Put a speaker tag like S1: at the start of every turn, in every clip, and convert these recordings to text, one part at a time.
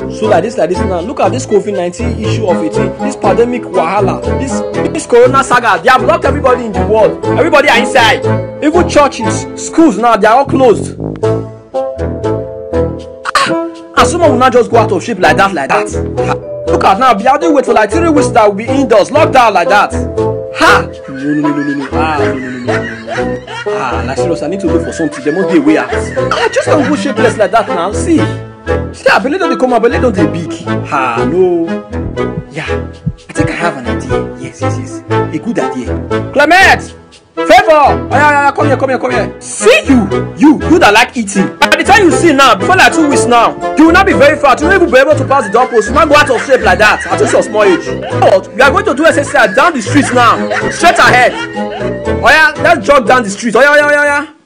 S1: So like this now. Look at this COVID-19 issue of it. This pandemic wahala. This corona saga. They have locked everybody in the world. Everybody are inside. Even churches, schools now, they are all closed. And someone will not just go out of shape like that. Look at now. Be out there wait for like 3 weeks that will be indoors, locked down like that. Ha! No. Like seriously, I need to look for something. There must be a way out. I just can't go shapeless like that now. See, I believe that they come, I believe that they big. No. Yeah, I think I have an idea. Yes. A good idea. Clement! Favor! Come here. See you that like eating. By the time you see now, before like 2 weeks now, you will not be very fat. You will not even be able to pass the doorpost. You will not go out of shape like that. At least your small age. But we are going to do exercise down the street now. Straight ahead. Let's jog down the street. Come to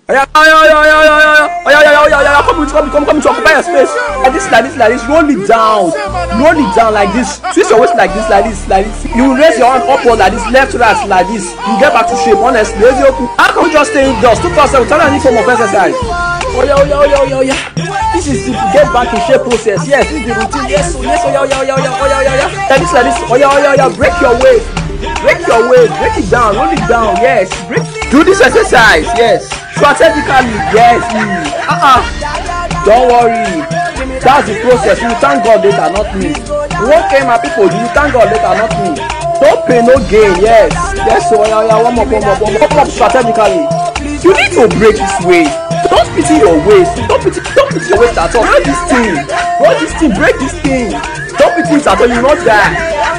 S1: occupy your space. Like this. Roll it down like this. Twist your waist like this. You will raise your arm upward like this, left to right like this. You get back to shape. Honestly, how can we just stay indoors 2% without any form of exercise? This is to get back in shape process. Yes, this is the routine. Yes. Like this. Break your weight. Break it down, roll it down. Yes, do this exercise. Yes, strategically. Yes. Don't worry, that's the process. You thank God later, not me. Okay, my people, you thank God later, not me. Don't pay no gain. Yes. So warm up strategically. You need to break this weight. Don't pity your waist. Don't pity your waist at all. Break this thing. Don't pity it at all. You not die.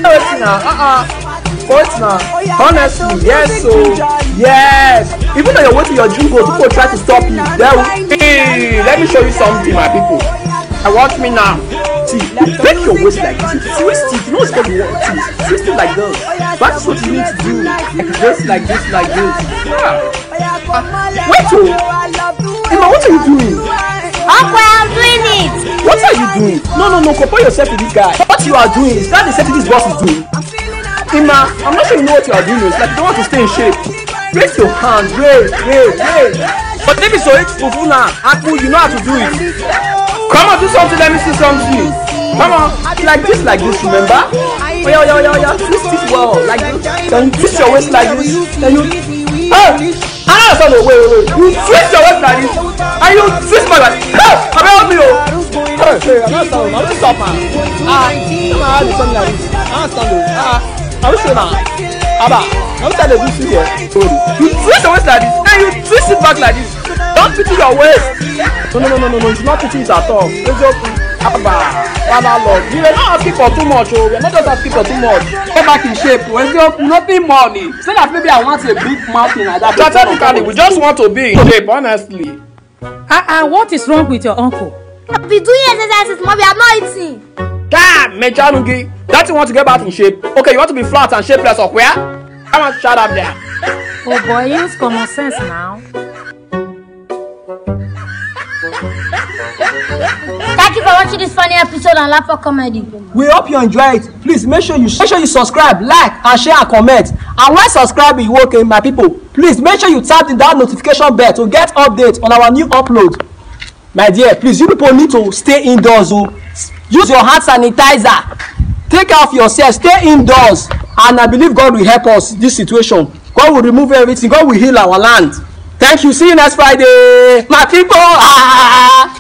S1: Honestly, yes. Even though you're waiting your dream goal, people try to stop you. Hey, let me show you something, my people. Watch me now. See, break your waist like this. Twist it. You know what's called what it is. Twist it like this. That's what you need to do. Like this. Wait, Emma, what are you doing?
S2: Uncle, I'm doing it.
S1: What are you doing? No, compare yourself to this guy. What you are doing is that the same thing this boss is doing. Emma, I'm not sure you know what you are doing. It's like you don't want to stay in shape. Raise your hands, raise. But if it's so it's fufu now, Uncle, you know how to do it. Come on, do something, let me see something. Come on, like this, remember? Twist it well, like this. Then you twist your waist like this. Then you wait. You twist your waist like this. And you twist my waist. Help me, Hey, I'm not stop, man. Come on, do something like this. I'm sure now. I'm trying to do this here. You twist your waist like this, and you twist it back like this. Don't pity your waist. No. You should not pity it at all. It's just Lord. We are not asking for too much. We are not just asking for too much. Get back in shape. Nothing money. Say that maybe I want a big mountain like that. Strategically, we just want to be in shape, honestly.
S3: What is wrong with your uncle?
S2: I've been doing exercises, mommy. I'm not eating.
S1: Damn, Mechanugi. That you want to get back in shape. Okay, you want to be flat and shapeless or where? Come on, shut up there.
S3: Oh boy, use common sense now.
S2: Thank you for watching this funny episode on Laugh for Comedy.
S1: We hope you enjoy it. Please make sure you subscribe, like, and share and comment. And when subscribing you okay, my people, please make sure you tap that notification bell to get updates on our new upload. My dear, please, you people need to stay indoors. Use your hand sanitizer. Take care of yourself. Stay indoors, and I believe God will help us in this situation. God will remove everything. God will heal our land. Thank you. See you next Friday, my people.